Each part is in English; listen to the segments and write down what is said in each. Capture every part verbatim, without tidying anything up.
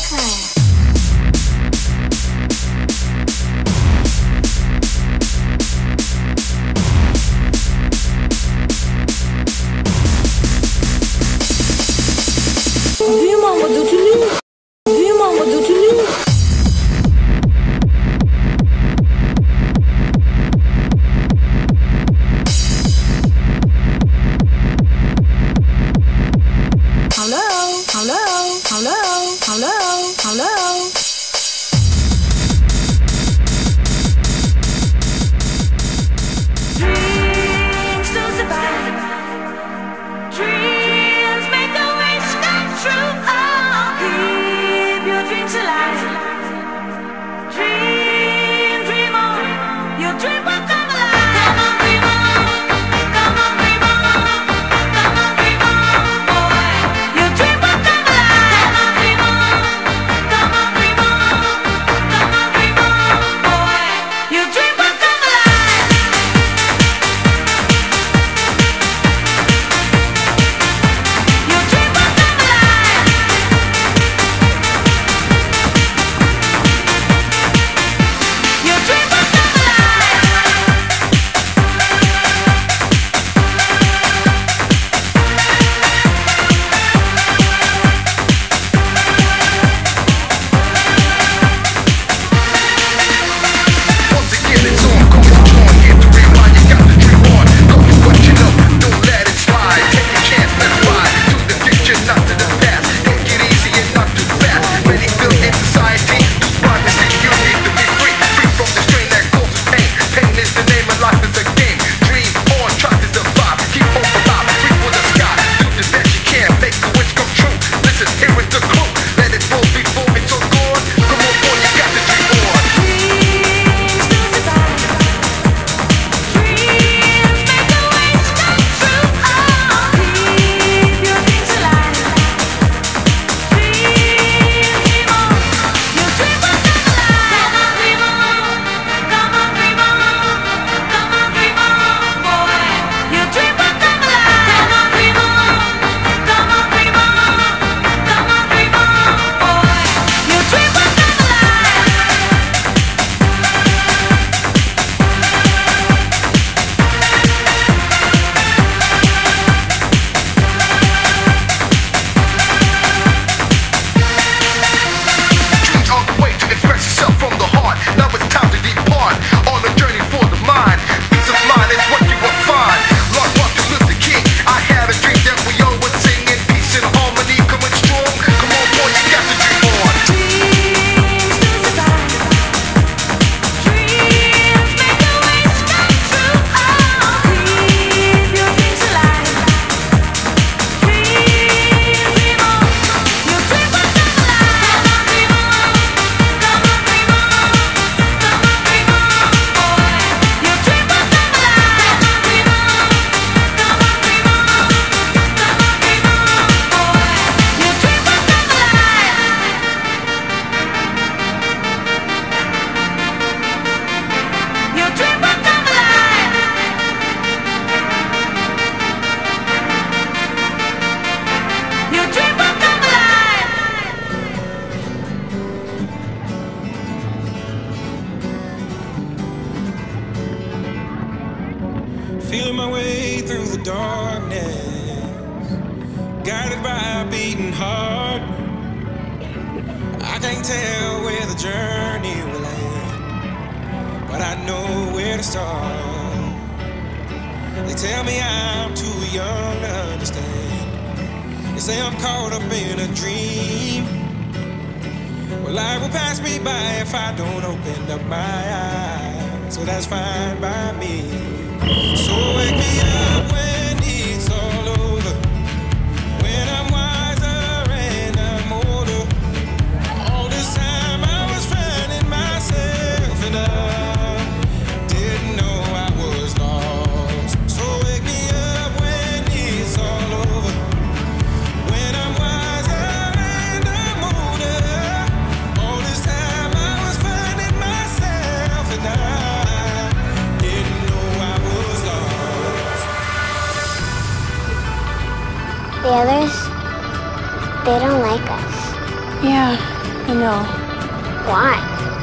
Feeling my way through the darkness, guided by a beating heart. I can't tell where the journey will end, but I know where to start. They tell me I'm too young to understand. They say I'm caught up in a dream. Well, life will pass me by if I don't open up my eyes, so that's fine by me. So wake me up when it's all over, when I'm wiser and I'm older. All this time I was finding myself and I didn't know I was lost. So wake me up when it's all over, when I'm wiser and I'm older. All this time I was finding myself and I the others, they don't like us. Yeah, I know. Why?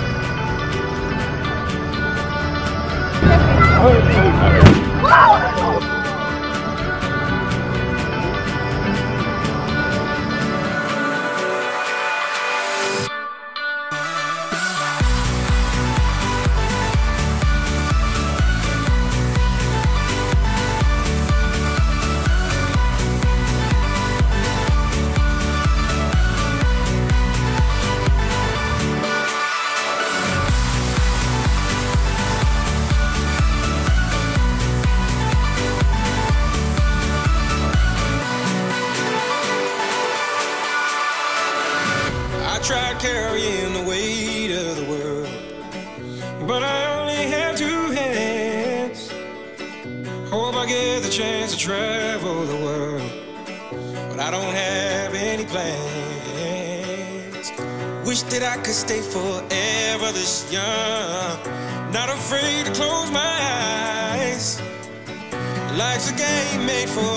I tried carrying the weight of the world, but I only have two hands. Hope I get the chance to travel the world, but I don't have any plans. Wish that I could stay forever this young, not afraid to close my eyes. Life's a game made for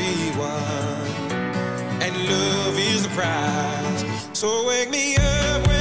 everyone, and love is the prize. So wake me up